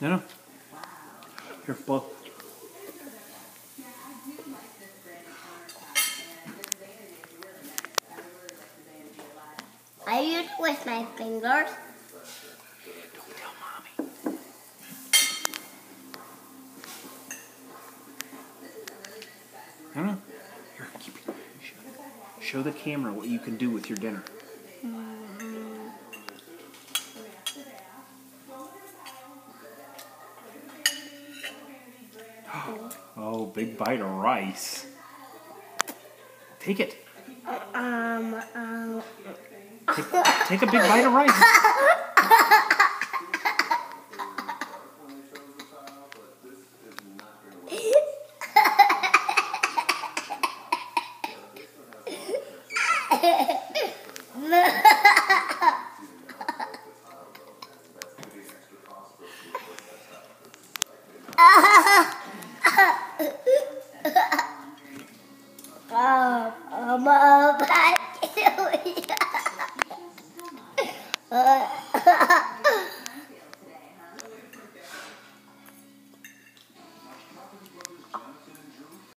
No. Here, blow. I use it with my fingers. Don't tell Mommy. No. Here, keep it. Show the camera what you can do with your dinner. Oh, big bite of rice. Take it. Take a big bite of rice. Mama,